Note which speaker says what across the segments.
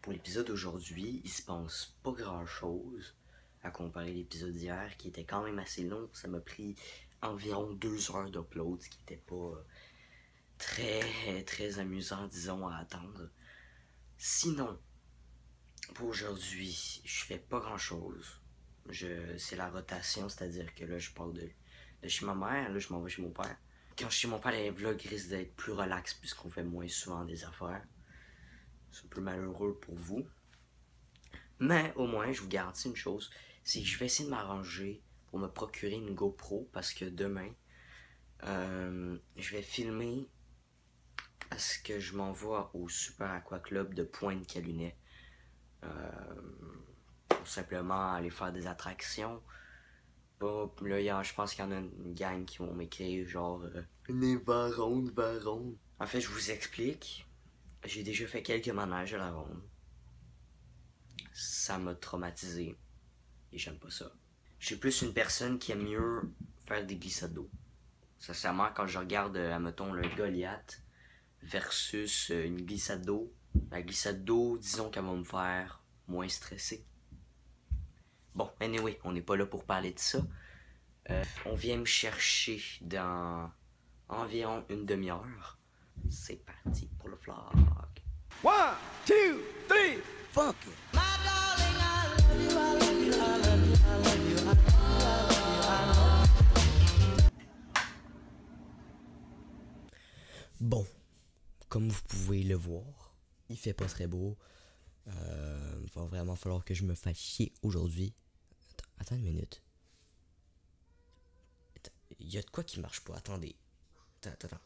Speaker 1: Pour l'épisode d'aujourd'hui, il se passe pas grand chose à comparer l'épisode d'hier qui était quand même assez long. Ça m'a pris environ 2 heures d'upload, ce qui était pas très amusant, disons, à attendre. Sinon, pour aujourd'hui, je fais pas grand chose. C'est la rotation, c'est-à-dire que là, je pars de chez ma mère, là, je m'en vais chez mon père. Quand je suis chez mon père, les vlogs risquent d'être plus relax puisqu'on fait moins souvent des affaires. C'est un peu malheureux pour vous. Mais au moins, je vous garantis une chose, c'est que je vais essayer de m'arranger pour me procurer une GoPro parce que demain, je vais filmer parce que je m'envoie au Super Aqua Club de Pointe-Calumet. Pour simplement aller faire des attractions. Là, je pense qu'il y en a une gang qui vont m'écrire genre Varonde. En fait, je vous explique. J'ai déjà fait quelques manèges à la ronde. Ça m'a traumatisé. Et j'aime pas ça. Je suis plus une personne qui aime mieux faire des glissades d'eau. Sincèrement, quand je regarde, admettons, le Goliath versus une glissade d'eau, la glissade d'eau, disons qu'elle va me faire moins stresser. Bon, anyway, on n'est pas là pour parler de ça. On vient me chercher dans environ une demi-heure. C'est parti pour le vlog.
Speaker 2: 1, 2, 3, fuck it.
Speaker 1: Bon, comme vous pouvez le voir, il fait pas très beau. Va vraiment falloir que je me fasse chier aujourd'hui. Attends une minute. Il y a de quoi qui marche pas. Attendez. Attends.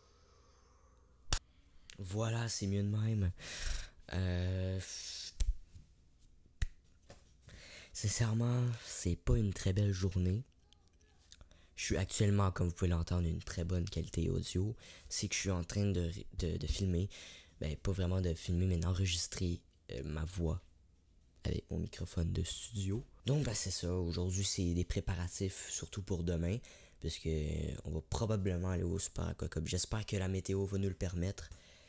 Speaker 1: Voilà, c'est mieux de même. Sincèrement, c'est pas une très belle journée. Je suis actuellement, comme vous pouvez l'entendre, une très bonne qualité audio. C'est que je suis en train de filmer. Ben, pas vraiment de filmer, mais d'enregistrer ma voix avec mon microphone de studio. Donc, ben, c'est ça. Aujourd'hui, c'est des préparatifs, surtout pour demain. Puisque on va probablement aller au Super Aqua Club. J'espère que la météo va nous le permettre.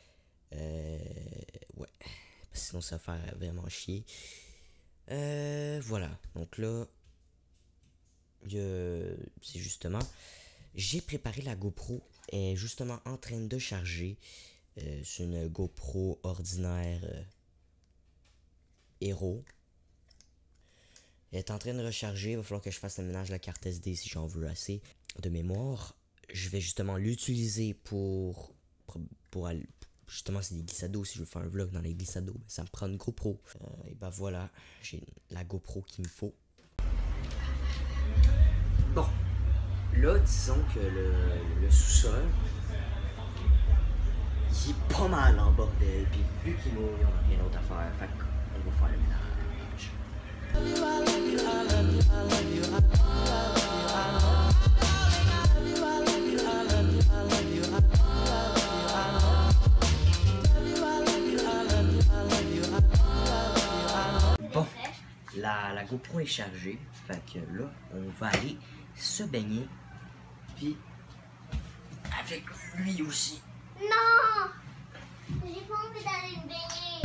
Speaker 1: Ouais. Sinon, ça va faire vraiment chier. Voilà. Donc là, c'est justement, j'ai préparé la GoPro. Elle est justement en train de charger. C'est une GoPro ordinaire Hero. Elle est en train de recharger. Il va falloir que je fasse le ménage de la carte SD si j'en veux assez de mémoire. Je vais justement l'utiliser pour aller. Justement, c'est des glissades d'eau. Si je veux faire un vlog dans les glissades d'eau, ça me prend une GoPro. Et ben voilà, j'ai la GoPro qu'il me faut. Bon, là, disons que le sous-sol, il est pas mal en bordel. Puis vu qu'il n'y a rien d'autre à faire, fait qu'on va faire le ménage. Bon, la GoPro est chargée, fait que là, on va aller se baigner, puis avec lui aussi.
Speaker 3: Non! J'ai pas envie d'aller me baigner.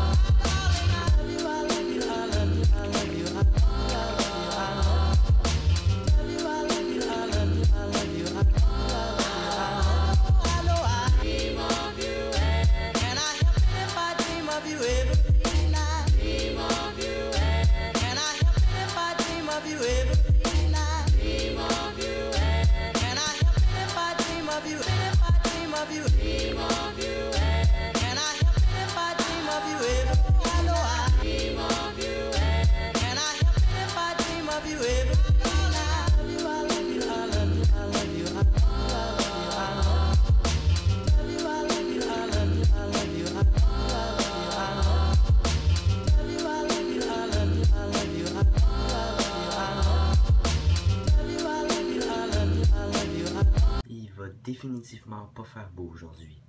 Speaker 3: Il va définitivement pas faire beau aujourd'hui.